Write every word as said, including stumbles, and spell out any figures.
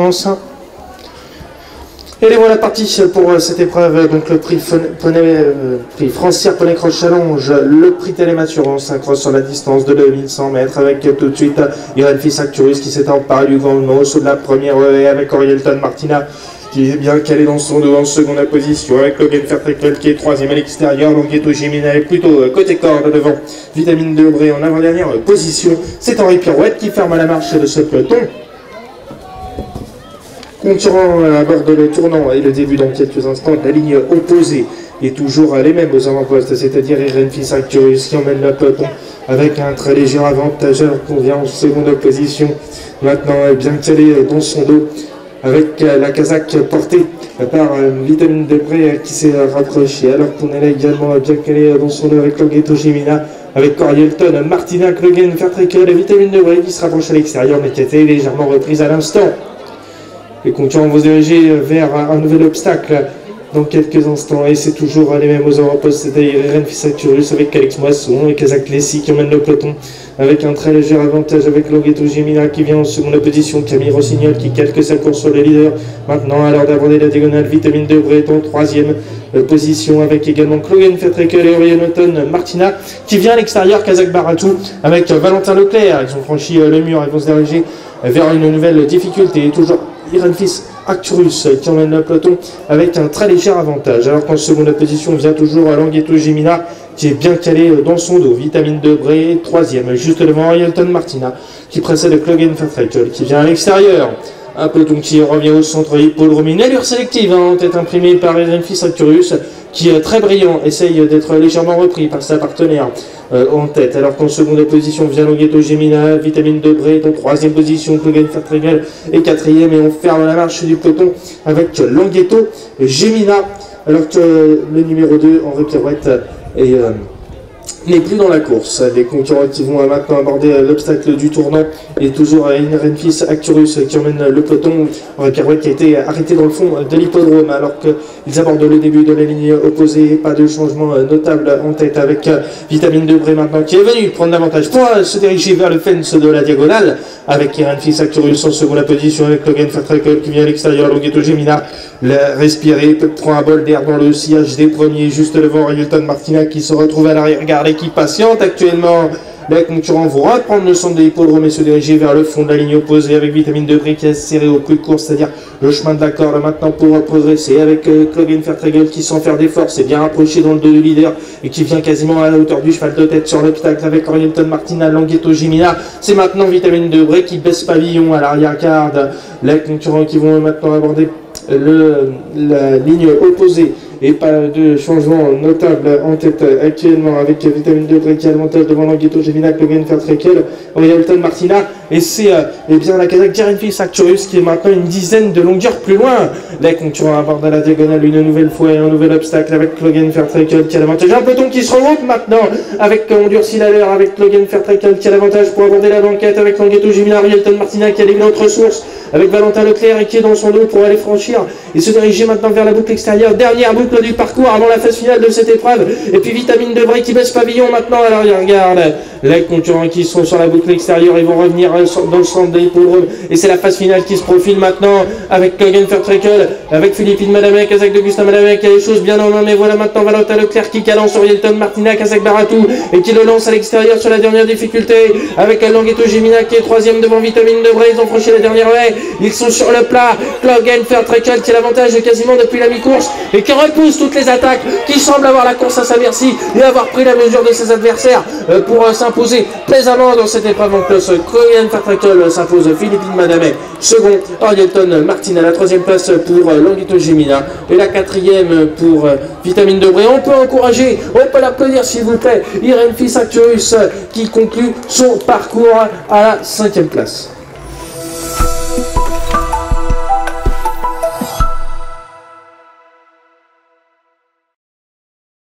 d'avance. Et les voilà partis pour cette épreuve, donc le prix, poney, euh, prix Francière Poney Cross Challenge, le prix Télématurance, un cross sur la distance de deux mille cent mètres avec tout de suite Irene Fils Acturus qui s'est emparé du grand mot de la première et avec Orielton Martina qui est bien calé dans son dos en seconde position avec Logan Fertrekel qui est troisième à l'extérieur, Longuetto Gemina est plutôt côté corde devant Vitamine Debré en avant-dernière position. C'est Henri Pirouette qui ferme la marche de ce peloton. Concurrent à bord de le tournant et le début dans quelques instants de la ligne opposée et toujours les mêmes aux avant-postes, c'est-à-dire Irene Fils Acturus qui emmène le peloton avec un très léger avantage alors qu'on vient en seconde position. Maintenant bien calé dans son dos avec la casaque portée par Vitamine Debré qui s'est rapproché alors qu'on est là également bien calé dans son dos avec Longuetto Gemina, avec Orielton Martina, Logan Fertrekel et Vitamine Debré qui se rapproche à l'extérieur mais qui a été légèrement reprise à l'instant. Les concurrents vont se diriger vers un nouvel obstacle dans quelques instants et c'est toujours les mêmes aux avant-postes, c'est-à-dire Irene Fils Acturus avec Alex Moisson et Kazak Lessi qui emmène le peloton avec un très léger avantage avec Longuetto Gemina qui vient en seconde position, Camille Rossignol qui calque sa course sur le leader. Maintenant à l'heure d'aborder la diagonale, Vitamine Debré est en troisième position avec également Logan Fertrekel et Orielton Martina qui vient à l'extérieur, Kazak Baratou avec Valentin Leclerc. Ils ont franchi le mur et vont se diriger vers une nouvelle difficulté et toujours Irene Fils Acturus qui emmène le peloton avec un très léger avantage alors qu'en seconde position vient toujours Longuetto Gemina qui est bien calé dans son dos, Vitamine Debré troisième juste devant Orielton Martina qui précède Logan Fertrekel qui vient à l'extérieur. Un peloton qui revient au centre, hippodrome, une allure sélective hein, en tête imprimée par Irene Fils Acturus qui est très brillant, essaye d'être légèrement repris par sa partenaire euh, en tête, alors qu'en seconde position vient Longuetto Gemina, Vitamine Debré en troisième position, Logan Fertrekel est quatrième et on ferme la marche du peloton avec Longuetto Gemina, alors que le numéro deux, Henri Pirouette, est... Euh, n'est plus dans la course. Les concurrents qui vont maintenant aborder l'obstacle du tournant et toujours Irene Fils Acturus qui emmène le peloton. Henri Pirouette qui a été arrêté dans le fond de l'hippodrome alors qu'ils abordent le début de la ligne opposée. Pas de changement notable en tête avec Vitamine Debré maintenant qui est venu prendre l'avantage pour se diriger vers le fence de la diagonale avec Irene Fils Acturus en seconde position avec Logan Fertrekel qui vient à l'extérieur, Longuetto Gemina respirer, prend un bol d'air dans le sillage des premiers juste devant Orielton Martina qui se retrouve à l'arrière-garde et qui patiente actuellement. Les concurrents vont reprendre le centre de l'hippodrome et se diriger vers le fond de la ligne opposée avec Vitamine Debré qui est serré au plus court, c'est-à-dire le chemin de la corde maintenant pour progresser avec euh, Logan Fertrekel qui sans faire d'effort s'est bien rapproché dans le dos du leader et qui vient quasiment à la hauteur du cheval de tête sur l'obstacle avec Orielton Martina, Longuetto Gemina. C'est maintenant Vitamine Debré qui baisse pavillon à l'arrière-garde. Les concurrents qui vont maintenant aborder le, la ligne opposée et pas de changement notable en tête actuellement avec Vitamine Debré qui a l'avantage devant Longuetto Gemina, Logan Fertrekel, Orielton Martina et c'est euh, eh bien la casaque d'Irene Fils Acturus qui est maintenant une dizaine de longueurs plus loin. Les concurrents abordent à la diagonale une nouvelle fois et un nouvel obstacle avec Logan Fertrekel qui a l'avantage. Un peloton qui se regroupe maintenant avec on durcit la leur avec Logan Fertrekel qui a l'avantage pour aborder la banquette avec Longuetto Gemina, Orielton Martina qui a une autre source avec Valentin Leclerc et qui est dans son dos pour aller franchir et se diriger maintenant vers la boucle extérieure, dernière boucle du parcours avant la phase finale de cette épreuve. Et puis Vitamine Debré qui baisse pavillon maintenant à l'arrière-garde. Les concurrents qui sont sur la boucle extérieure, ils vont revenir dans le centre de l'hippodrome et c'est la phase finale qui se profile maintenant avec Logan Fertrekel, avec Philippine Madamec, Kazak de Gustin Madamec, il y a les choses bien en main, mais voilà maintenant Valentin Leclerc qui calance Orielton Martina, Kazak Baratou et qui le lance à l'extérieur sur la dernière difficulté avec Longuetto Gemina qui est troisième devant Vitamine Debré. Ils ont franchi la dernière haie, ils sont sur le plat. Logan Fertrekel qui a l'avantage quasiment depuis la mi-course et qui repousse toutes les attaques, qui semble avoir la course à sa merci et avoir pris la mesure de ses adversaires pour s'imposer plaisamment dans cette épreuve en plus. Logan Fertrekel s'impose, Philippine Madamec second, Orielton Martina la troisième place pour Longuetto Gemina et la quatrième pour Vitamine Debré. On peut encourager, on peut l'applaudir s'il vous plaît, Irene Fils Acturus qui conclut son parcours à la cinquième place.